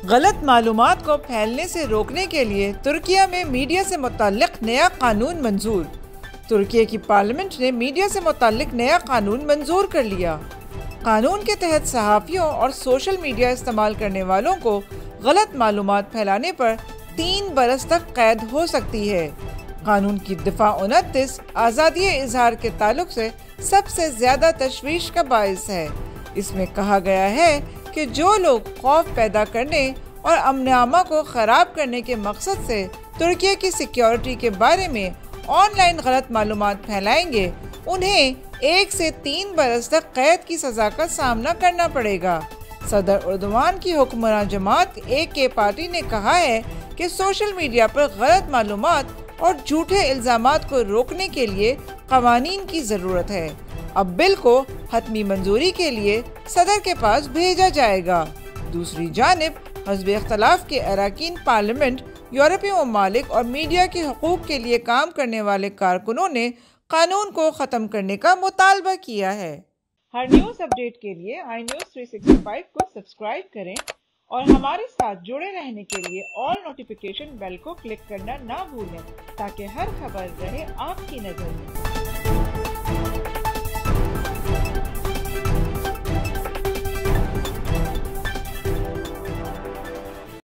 गलत मालूमात को फैलने से रोकने के लिए तुर्किया में मीडिया से मुताल्लिक नया कानून मंजूर। तुर्की की पार्लियामेंट ने मीडिया से मुताल्लिक नया कानून मंजूर कर लिया। कानून के तहत सहाफ़ियों और सोशल मीडिया इस्तेमाल करने वालों को गलत मालूमात फैलाने पर 3 बरस तक कैद हो सकती है। कानून की दफ़ा 29 आज़ादी इजहार के ताल्लुक से सबसे ज़्यादा तशवीश का बायस है। इसमें कहा गया है कि जो लोग खौफ पैदा करने और अमन-ए-आमा को ख़राब करने के मकसद से तुर्की की सिक्योरिटी के बारे में ऑनलाइन गलत मालूमात फैलाएंगे, उन्हें 1 से 3 बरस तक कैद की सज़ा का सामना करना पड़ेगा। सदर एर्दोगान की हुक्मरान जमात AK पार्टी ने कहा है कि सोशल मीडिया पर गलत मालूमात और झूठे इल्ज़ामात को रोकने के लिए क़वानीन की ज़रूरत है। अब बिल को हतमी मंजूरी के लिए सदर के पास भेजा जाएगा। दूसरी जानिब हज़्ब इख्तिलाफ़ के अरकान पार्लियामेंट, यूरोपीय ममालिक और मीडिया के हकूक़ के लिए काम करने वाले कारकुनों ने कानून को ख़त्म करने का मुतालबा किया है। हर न्यूज़ अपडेट के लिए iNews 365 को सब्सक्राइब करें और हमारे साथ जुड़े रहने के लिए ऑल नोटिफिकेशन बेल को क्लिक करना ना भूलें, ताकि हर खबर रहे आपकी नज़र में।